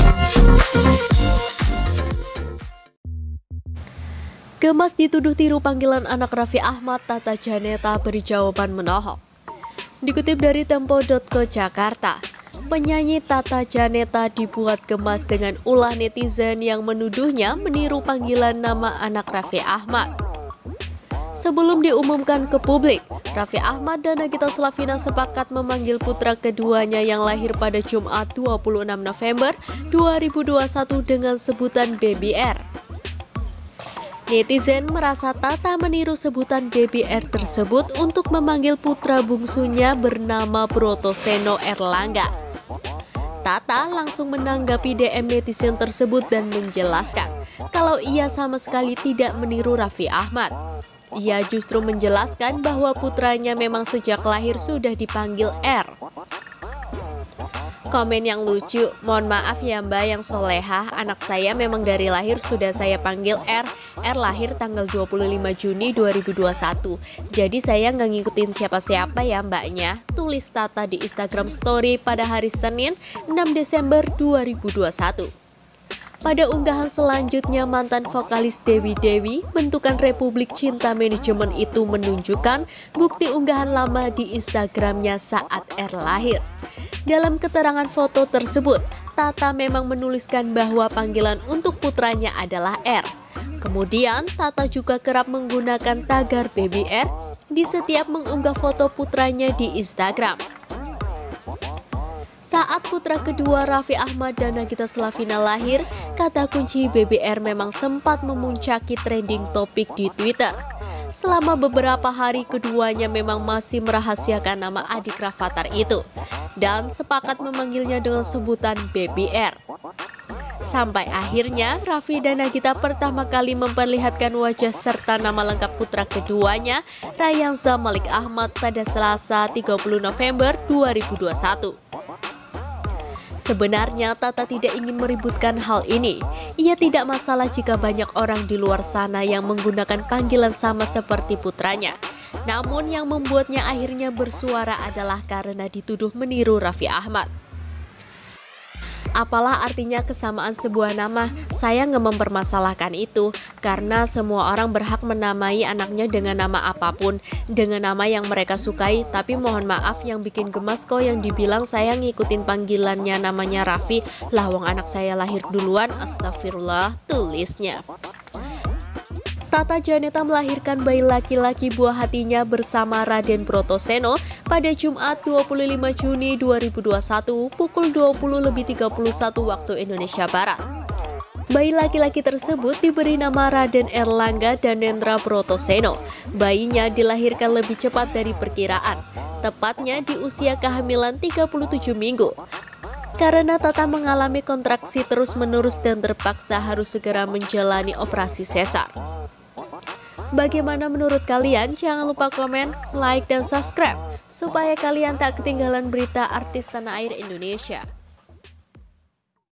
Gemas dituduh tiru panggilan anak Raffi Ahmad, Tata Janeta beri jawaban menohok. Dikutip dari Tempo.co Jakarta, penyanyi Tata Janeta dibuat gemas dengan ulah netizen yang menuduhnya meniru panggilan nama anak Raffi Ahmad. Sebelum diumumkan ke publik, Raffi Ahmad dan Nagita Slavina sepakat memanggil putra keduanya yang lahir pada Jumat 26 November 2021 dengan sebutan Baby R. Netizen merasa Tata meniru sebutan Baby R tersebut untuk memanggil putra bungsunya bernama Brotoseno Erlangga. Tata langsung menanggapi DM netizen tersebut dan menjelaskan kalau ia sama sekali tidak meniru Raffi Ahmad. Ia justru menjelaskan bahwa putranya memang sejak lahir sudah dipanggil R. Komen yang lucu, mohon maaf ya mbak yang solehah, anak saya memang dari lahir sudah saya panggil R. R lahir tanggal 25 Juni 2021. Jadi saya nggak ngikutin siapa-siapa ya mbaknya, tulis Tata di Instagram Story pada hari Senin 6 Desember 2021. Pada unggahan selanjutnya, mantan vokalis Dewi Dewi, bentukan Republik Cinta Manajemen itu menunjukkan bukti unggahan lama di Instagramnya saat R lahir. Dalam keterangan foto tersebut, Tata memang menuliskan bahwa panggilan untuk putranya adalah R. Kemudian, Tata juga kerap menggunakan tagar Baby R di setiap mengunggah foto putranya di Instagram. Saat putra kedua Raffi Ahmad dan Nagita Slavina lahir, kata kunci Baby R memang sempat memuncaki trending topik di Twitter. Selama beberapa hari keduanya memang masih merahasiakan nama adik Rafathar itu dan sepakat memanggilnya dengan sebutan Baby R. Sampai akhirnya Raffi dan Nagita pertama kali memperlihatkan wajah serta nama lengkap putra keduanya, Rayanza Malik Ahmad, pada Selasa 30 November 2021. Sebenarnya Tata tidak ingin meributkan hal ini. Ia tidak masalah jika banyak orang di luar sana yang menggunakan panggilan sama seperti putranya. Namun yang membuatnya akhirnya bersuara adalah karena dituduh meniru Raffi Ahmad. Apalah artinya kesamaan sebuah nama? Saya nggak mempermasalahkan itu, karena semua orang berhak menamai anaknya dengan nama apapun, dengan nama yang mereka sukai. Tapi mohon maaf, yang bikin gemas kok yang dibilang saya ngikutin panggilannya namanya Raffi. Lah wong anak saya lahir duluan, astagfirullah, tulisnya. Tata Janeta melahirkan bayi laki-laki buah hatinya bersama Raden Brotoseno pada Jumat 25 Juni 2021 pukul 20.31 waktu Indonesia Barat. Bayi laki-laki tersebut diberi nama Raden Erlangga dan Nendra Brotoseno. Bayinya dilahirkan lebih cepat dari perkiraan, tepatnya di usia kehamilan 37 minggu. Karena Tata mengalami kontraksi terus-menerus dan terpaksa harus segera menjalani operasi sesar. Bagaimana menurut kalian? Jangan lupa komen, like, dan subscribe supaya kalian tak ketinggalan berita artis tanah air Indonesia.